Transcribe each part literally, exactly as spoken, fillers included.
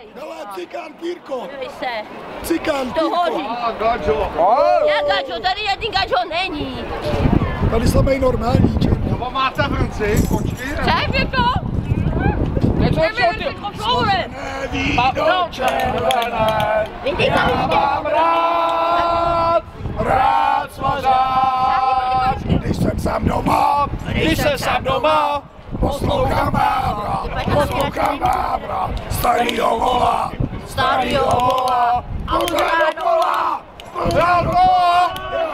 Hele, cikán Pírko! Dívej se. Cikán To hoří. Pírko! A Gadžo! Jak Gadžo? Tady jeden Gadžo není. Tady samej normální, černý. Nebo máte v ruci, počkej. Čep je to? Něco Nevím, ty koploure. Víno červené, já mám rád, rád svařák. Když jsem sám doma, když jsem sám doma, poslouchám Vávra, poslouchám Vávra, starýho vola, starýho vola, pořád vola, pořád vola.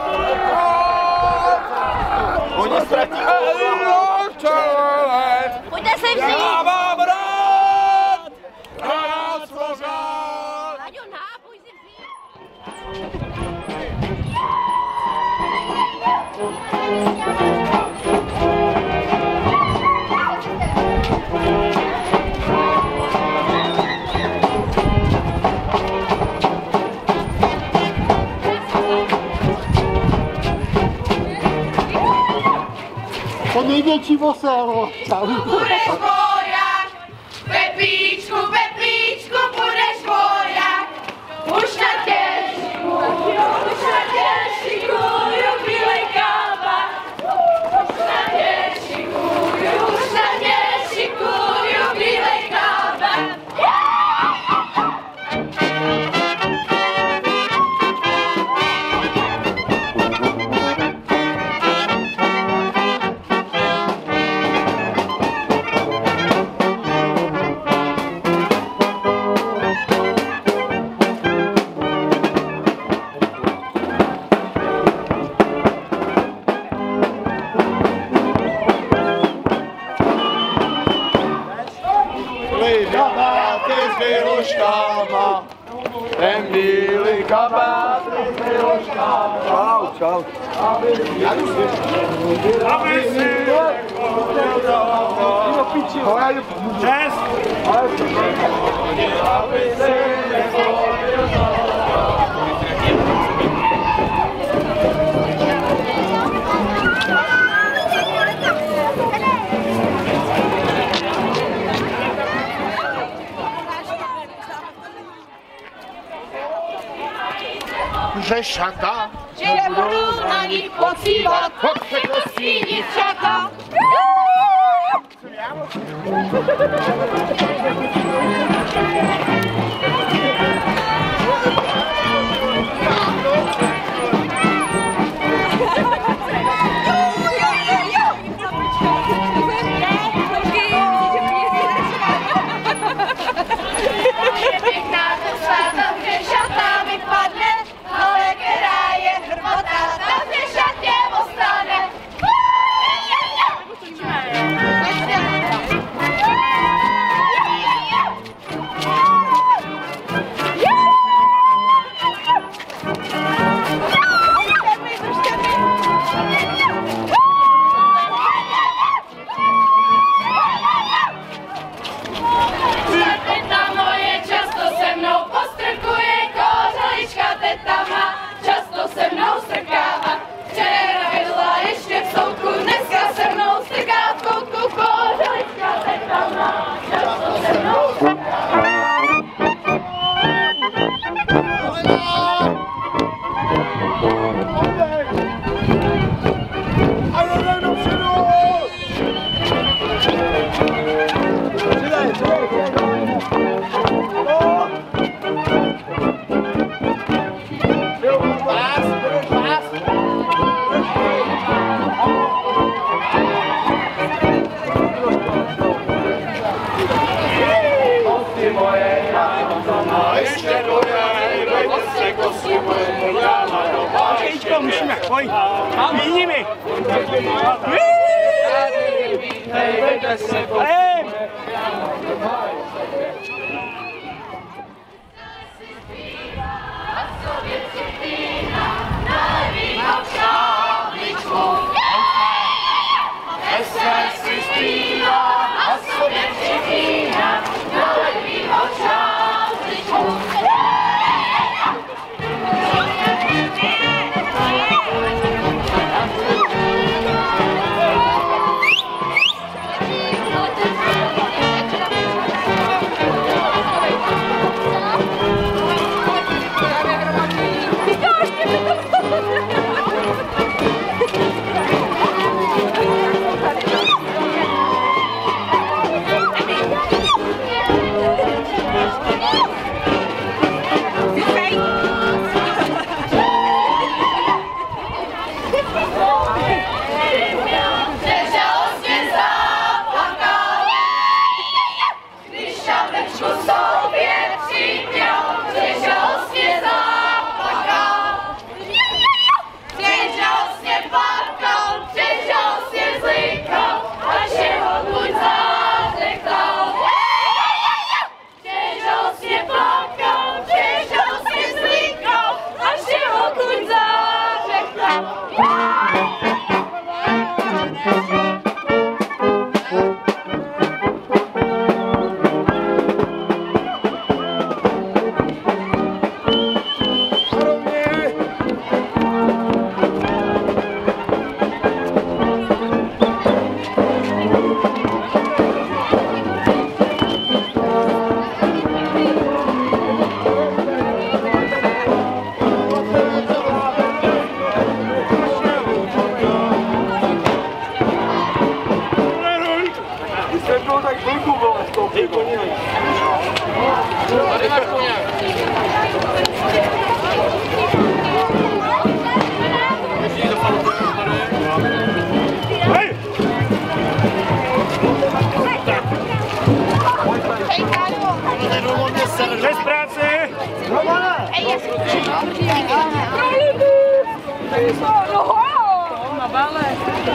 Oni ztratí víno červené. Pojďte se vzít. Já mám rád, rád svařák. Láďo, na, pojď se vzít. To největší voselo. Budeš voják, Pepíčku, Pepíčku, budeš voják. Už na těžku, už na těžku, bílej káva. Už na těžku, už na těžku, bílej káva. Kabáty s vyložkama, ten bílý kabáty s vyložkama. Čau, čau. Aby si, aby si, Čes! Aby si nechodil že šata, Že nebudou na nich pocívat, pod se kostí děvčata. Je pěkná to sváta, že šata vypadne, ale která je hrbata, ta v té šatě ostane. Teta moje často se mnou postrkuje, kořalička teta má, často se mnou strkává. Včera byla ještě v soudku, dneska se mnou strká v koutku, kořalička teta má, často se mnou strkává. Počkejčko, musíme, pojď. Míni mi. Hej! Thank you. No tak chvilku bylo z toho pivo. Tady máš koně. Hej! Bez práce! Romane! Na bale.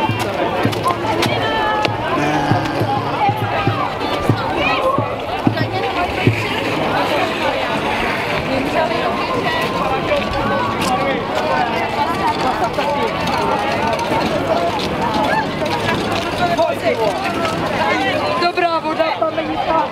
Dobrá voda, paměťka.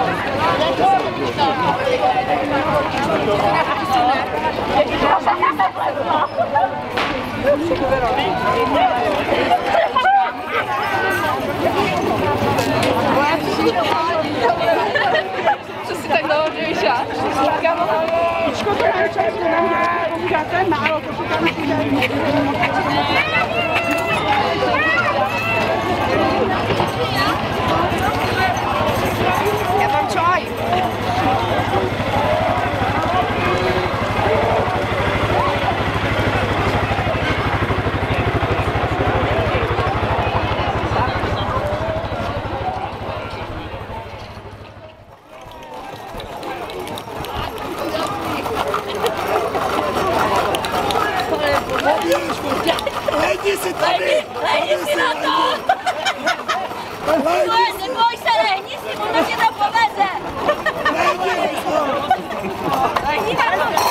Co si tak dlouho děvíš? Počko, to je čas, že nám povídáte málo, počítáme si. Já mám čaj. Lejdi si tady! Lejdi si na to! Neboj se, lehni si, ono tě to poveze! Lehni na to!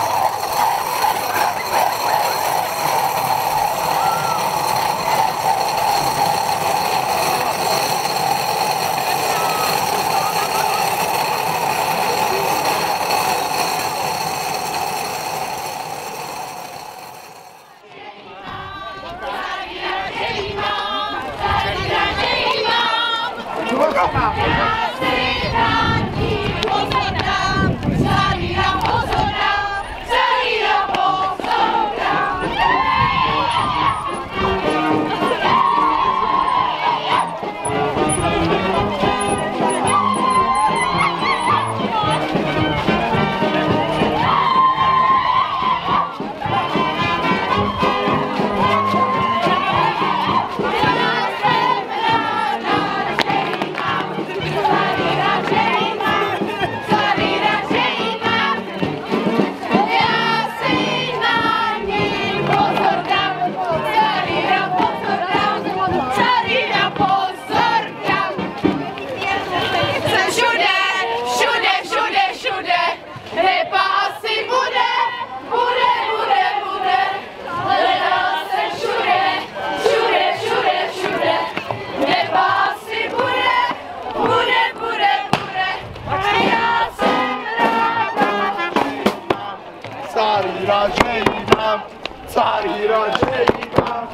Cári ražení mám, cári ražení mám.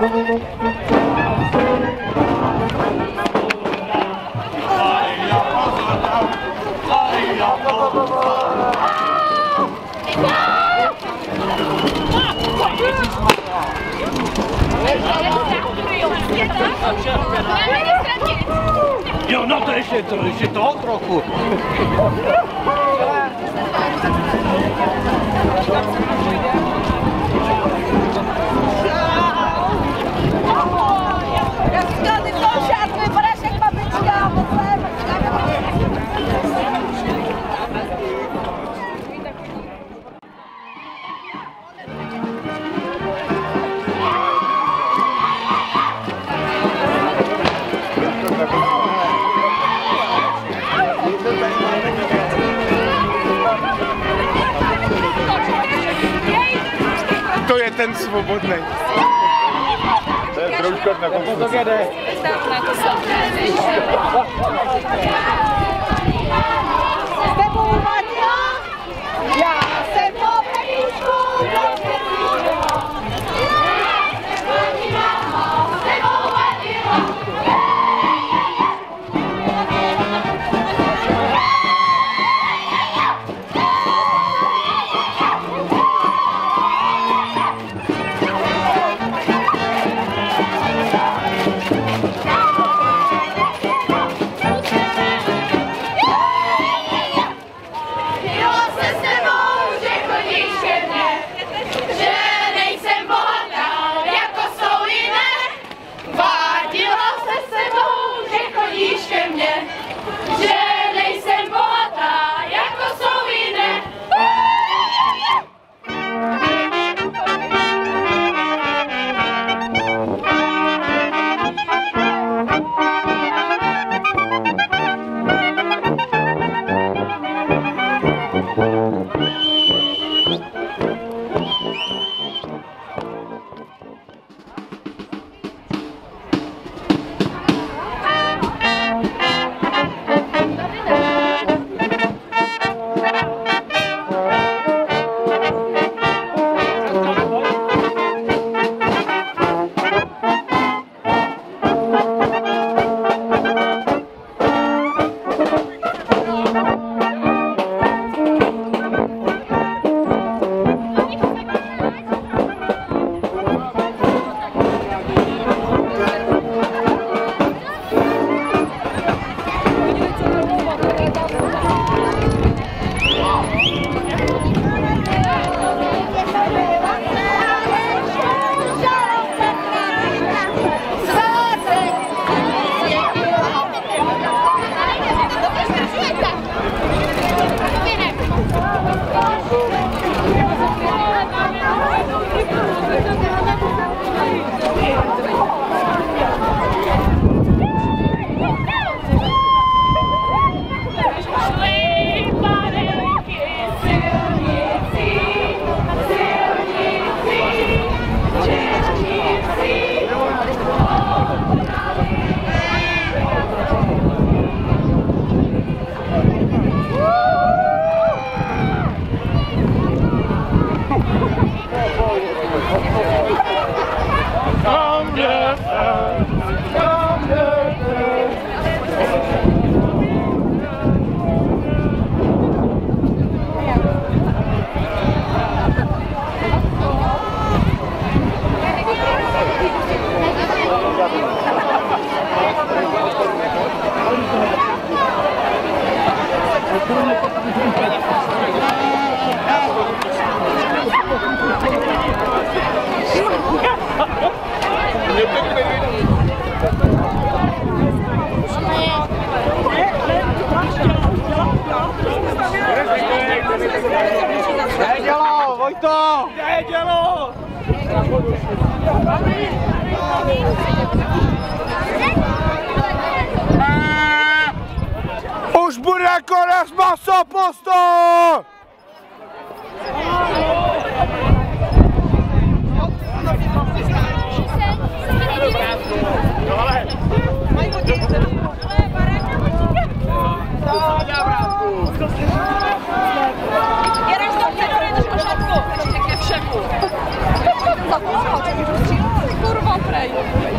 Jo, no to ještě to, ještě to trochu. Já říkám, ty toho šátku vypadáš jak babička, To je ten svobodný. To je trouška na konci. To jede. S tebou, Matěja? Já jsem po Peníčku, Nedělo, Vojto! Nedělo! Už bude konec masopostu! Kurwa, prej.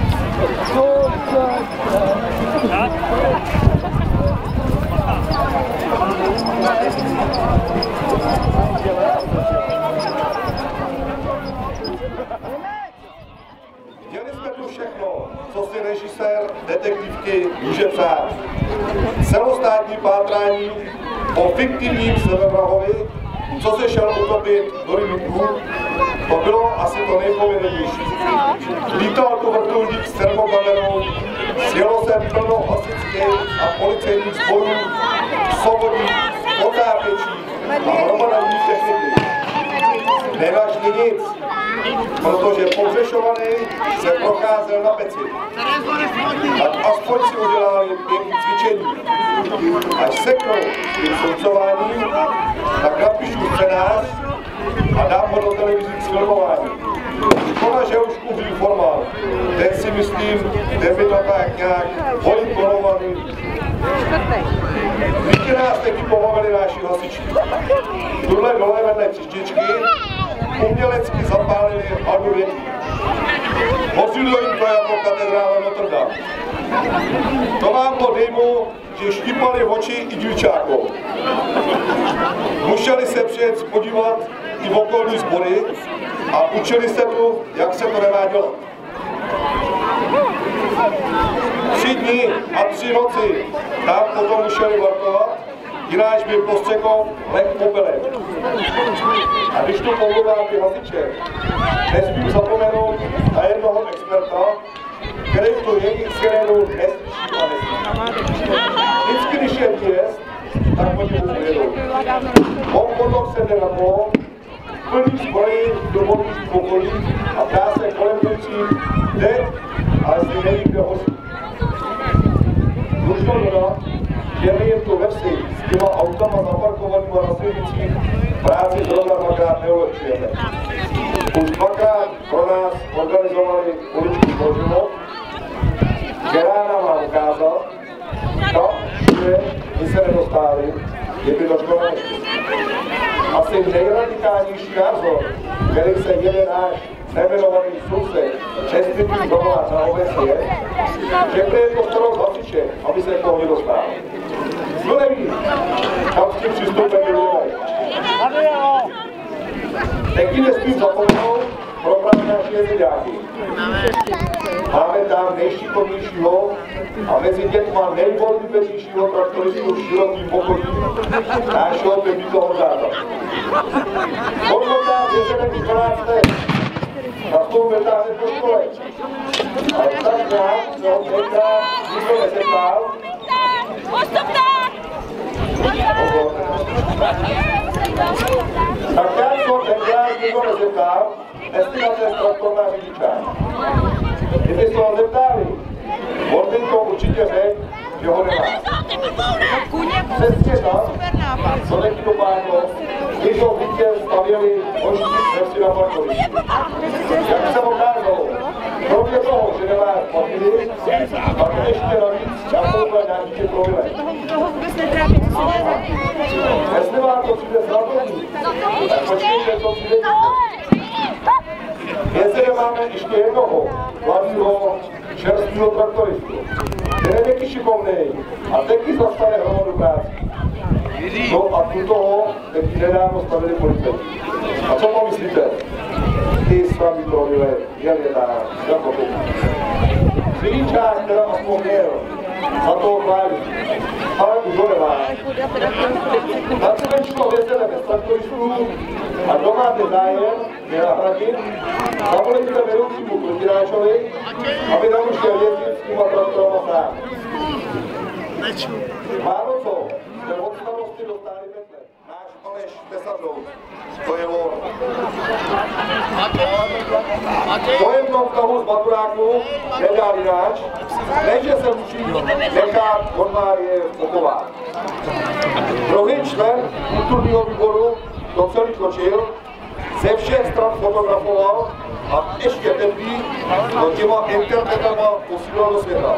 Měli jsme tu všechno, co si režisér detektivky může přát. Celostátní pátrání o fiktivním sebevrahovi, co se šel utopit do rybníků, to bylo asi to nejpovedenější. Lítal tu vrtulník s termokamerou, sjelo se plno hasičských a policejních sborů, svobodí, potápěčí a hromada jiných techniky. Nenašli nic, protože pohřešovaný se procházel na peci. Tak aspoň si udělali pěkný cvičení. Až seknou tím soudcováním, tak napíšu scénář a dám ho do televizi k filmování. Škoda, že už umí formál. Ten si myslím, ten by to tak nějak polikolovaný. Díky nás taky pobavili naši hasiči. Tuhle dole vedle čističky umělecky zapálili hadu větví. Vozilo jim to jako katedrála Notre Dame. To vám to dejmu, že štípali oči i divčákov. Museli se přijet podívat i v okolní sbory a učili se tu, jak se to nemá dělat. Tři dny a tři noci tam potom museli vartovat, jináč by postřekl leh popelek. A když to pomluvám ty hasiče, nesmím zapomenout na jednoho experta, který tu jejich sirénu neslyší a neslyší. Vždycky, když je vjezd, tak po němu ujedou. On potom se jde na kolo, plný zbroji do vodních okolí a ptá se kolem věcí, kde, ale si neví, kde hoří. Dlužno dodat, že nejen tu ve vsi s těma autama zaparkovanýma na silnicích práci zrovna dvakrát neulehčujeme. Už dvakrát pro nás organizovali uličku pro život, která nám má ukázat, kam všude my se nedostáli, je by došlo neštěstí. Asi nejradikálnější názor, který se jede náš nejmenovaný soused, čestitý domáč na obec je, že to je to starou hasiče, aby se k toho nedostal. Kdo neví, kam s tím přistupem využívají. Taky nesmím zapomenout pro právě naši jezidáky. Máme tam nejšikovnějšího a mezi dětma nejvolnějšího traktoristu v širokým okolí nášeho Pepíkoho záda. Hodnotá vězenek dvanáct let. Nastoupil tam do školy. Ale tak nějak se ho tenkrát nikdo nezeptal. Tak já jsem tenkrát nikdo nezeptal, jestli na ten traktor na řidičák. Kdyby se ho zeptali, on by to určitě řekl, že ho nemá. Přesně tak, co taky dopadlo, když ho bytě stavěli možný přesně na parkovišti. Jak se ukázalo, kromě toho, že nemá papíry, tak ještě navíc takovouhle nějaký problém. Jestli vám to přijde zradovní, tak počkejte, co přijde. Jestli máme ještě jednoho mladého čerstvého traktoristu, který je taky šikovnej a taky zastane hromadu práci. No a tu toho taky nedávno stavili policajti. A co pomyslíte? Ty sami to robili, jen je tak, jako teď. Sviníčák teda aspoň měl, za to chválí, ale už ho nemá. Na Čuvenčko vězeme bez traktoristů a kdo máte zájem, je nahradit, zavolejte vedoucímu Krutináčovi, aby nemusel jezdit s těma traktorama sám. Vánocou jste od starosti dostali Betle. Náš Aleš Tesadlou, to je on. To je v tom stavu z Maturáku nedá jináč, než že se musí nechat od Márie pochovat. Druhý člen kulturního výboru to celý točil, ze všech stran fotografoval a ještě teplý do těma internetama posílal do světa.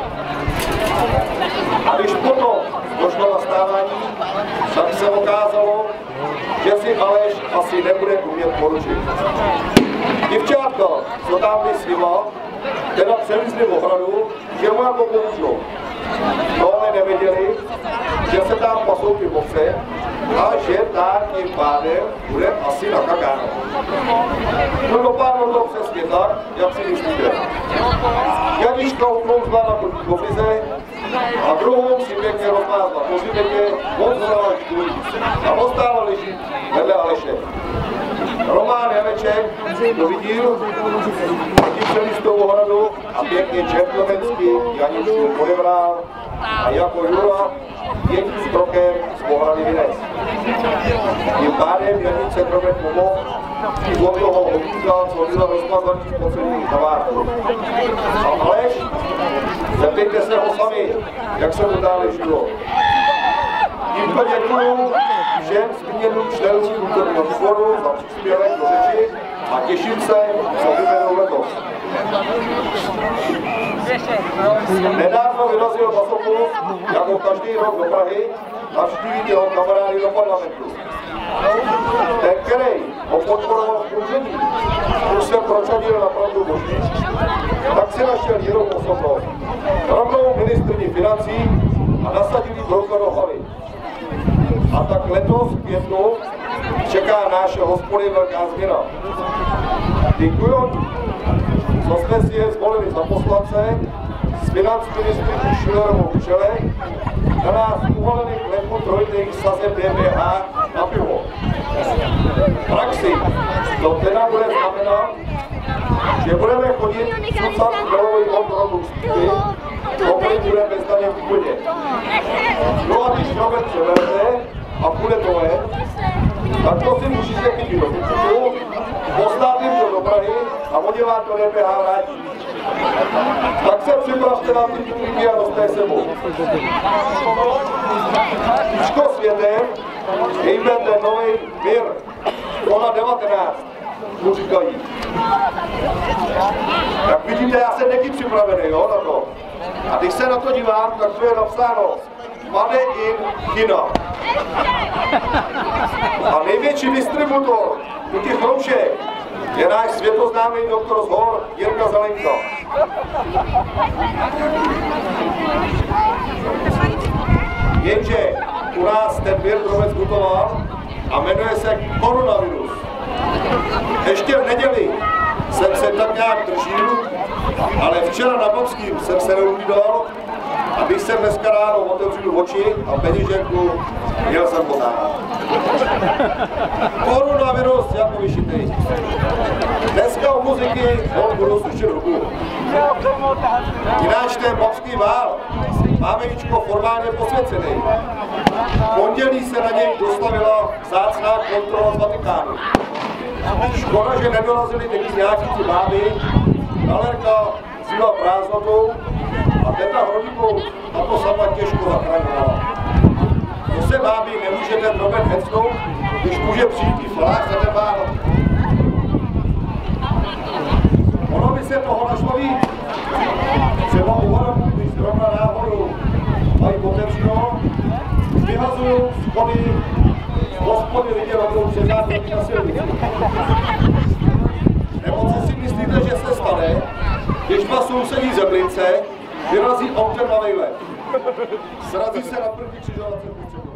A když potom došlo na stávání, tak se okázalo, že si Aleš asi nebude umět poručit. Děvčátka, co tam byli s nima, teda přelízli v ohradu, že mu jako pomůžou. Tohle nevěděli, že se tam pasou ty bovce a že tak tím pádem bude asi na kakáno. No dopadlo to přesně tak, jak si myslíte. Janička uklouzla na koblize a druhou si pěkně rozmázla po zibetě, moc zhrala čtůj a ostála leží vedle Aleše. Román Janeček to viděl, tím celý z toho ohradu a pěkně džentlmensky Janičku odebral a jako Jura jedním krokem z ohrady vynec. Tím pádem Janice kromě pomohl i od toho obíka, co byla rozmazaný po celý zavárku. A Aleš, zeptejte se ho sami, jak se mu dále žilo. Tímto děkuju všem zmíněným členům kulturního výboru za příspěvek do řeči a těším se, co vyberou letos. Nedávno vyrazil Masopoulos jako každý rok do Prahy navštívit jeho kamarády do parlamentu. Ten, který ho podporoval v kružení, už se prosadil na pravdu boží, tak si našel jinou osobnost, rovnou ministryni financí a nasadil jí brouka do hlavy. A tak letos v květnu čeká naše hospody velká změna. Děkuju, co jsme si je zvolili za poslance, s financí ministrní Schillerovou v čele, na nás uvalených leku trojitých sazeb D P H na pivo. V praxi to teda bude znamenat, že budeme chodit sucat dolový kontrolu stýky, pokud bude bez daně v půdě. No a když člověk převerte a půjde to ven, tak to si musíte chytit do kukutu, poslat jim to do Prahy a oni vám to D P H vrátí. Tak se připravte na ty stýky a dostej sebou. Tíčko světem jejme ten nový mír, ona devatenáct, mu říkají. Jak vidíte, já jsem taky připravený, jo, na to. A když se na to dívám, tak to je napsáno Made in China. A největší distributor u těch roušek je náš světoznámý doktor z hor Jirka Zelenka. Jenže u nás ten vir drovec gotoval a jmenuje se koronavirus. Ještě v neděli jsem se tak nějak držil, ale včera na Bobským jsem se neuvídal, abych se dneska ráno otevřel oči a peněženku měl jsem potáhat. Koronavirus jako vyšitej. Dneska u muziky on budu sušit ruku. Jináč ten Bobský vál máme Jičko formálně posvěcený. V pondělí se na něj dostavila vzácná kontrola z Vatikánu. Škoda, že nedorazili taky nějaký ty báby, Galerka zjela prázdnotou a teta Hrodíkou na to sama těžko zachraňovala. To se báby nemůže ten Robert hecnout, když může přijít i fláš za ten Vánoc. Ono by se toho našlo víc. Třeba u Horobu, když zrovna náhodou mají otevřeno, vyhazují schody, hospody lidi rovnou před záchodní na silnici. Nebo co si myslíte, že se stane, když vás sousední zemlince vyrazí autem na vejlet. Srazí se na první křižovatce v Bystřichovi.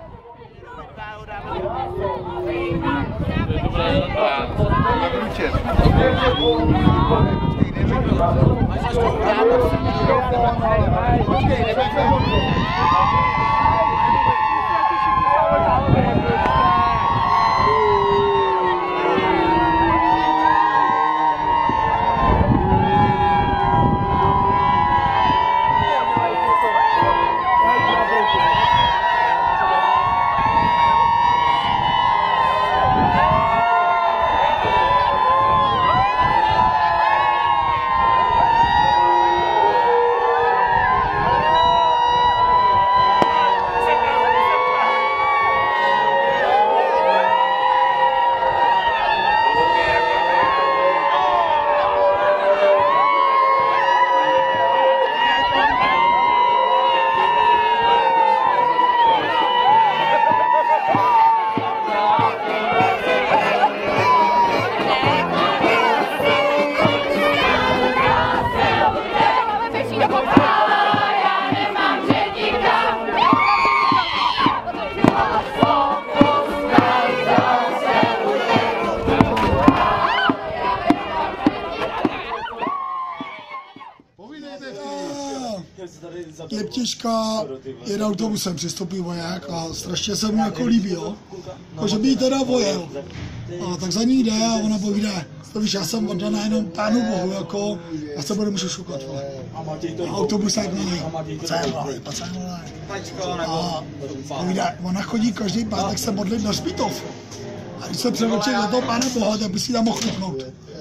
Jeptiška jede autobusem, přistoupí voják a strašně se mu jako líbí, jo. Jako, že by jí teda vojel. A tak za ní jde a ona povídá, to víš, já jsem oddaná jenom Pánu Bohu, jako, já se budu můžu šukat, vole. A autobusák na něj, co je vole, co je vole. A povídá, ona chodí každý pátek se modlit na Špitov. A když se převlečí do toho Pána Boha, tak by si tam mohl chutnout.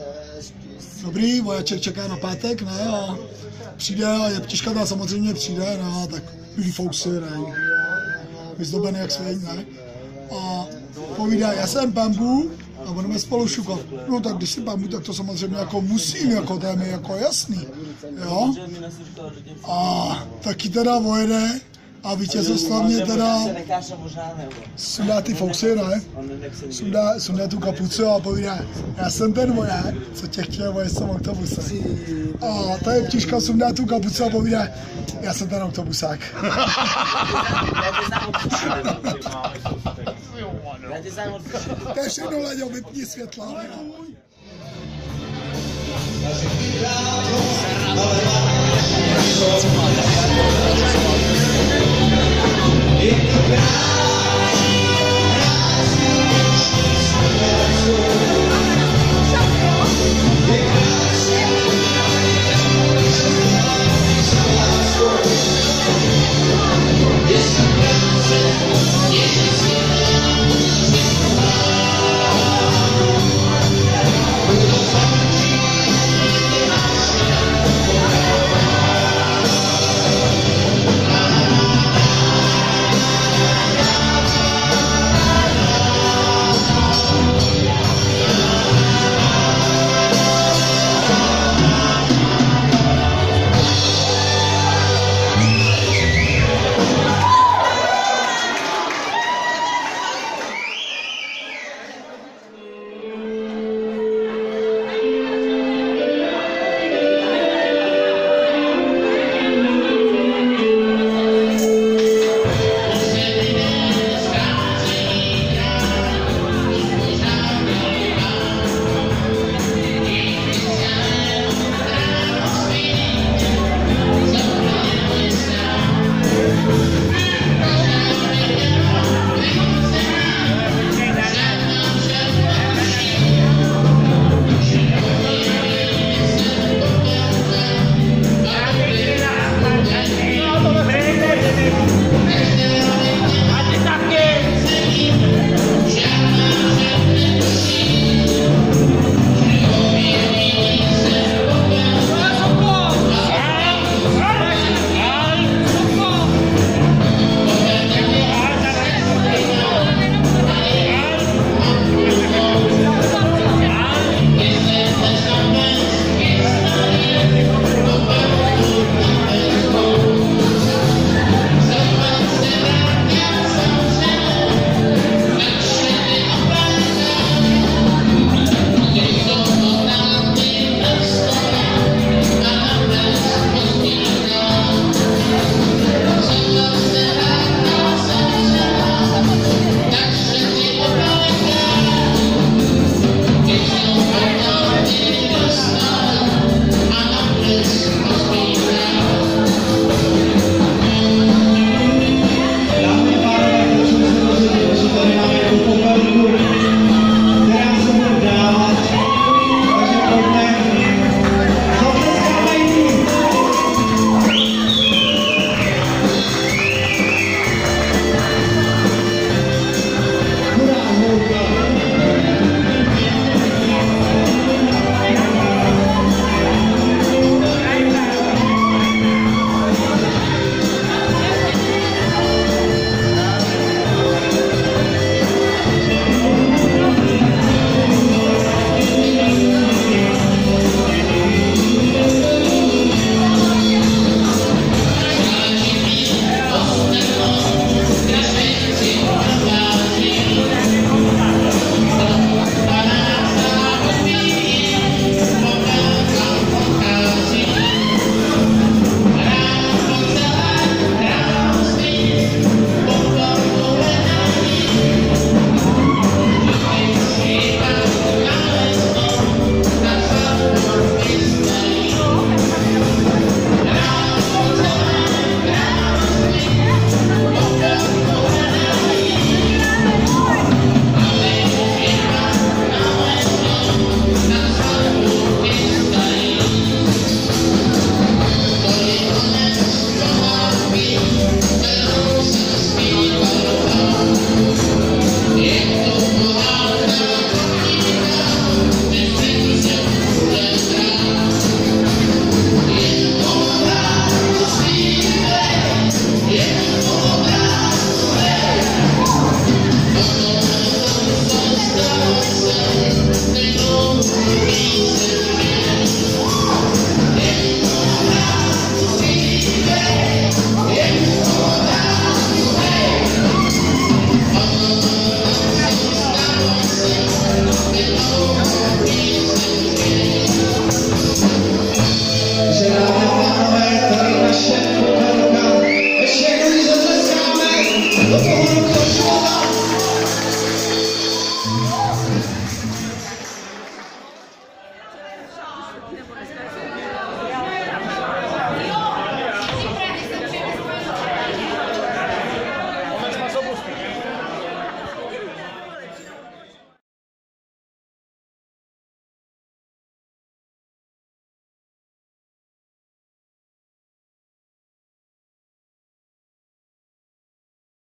Dobrý, vojáček čeká na pátek, ne, a přijde a Jeptiška tam samozřejmě přijde, no, tak bílý fousy, ne, vyzdobený jak svěň, ne, a povídá, já jsem Pambu a budeme spolu šukat. No tak když si Pambu, tak to samozřejmě jako musím, jako to je mi jako jasný, jo, a taky teda vojede a vítězoslavně teda sundá ty fousy, ne, sundá, sundá tu kapucu a povídá, já jsem ten voják, co tě chtěl vojet s tím autobusem. A ta Jeptiška sundá tu kapucu a povídá, já jsem ten autobusák. To je všechno, Laďo, vypni světla. In the ground.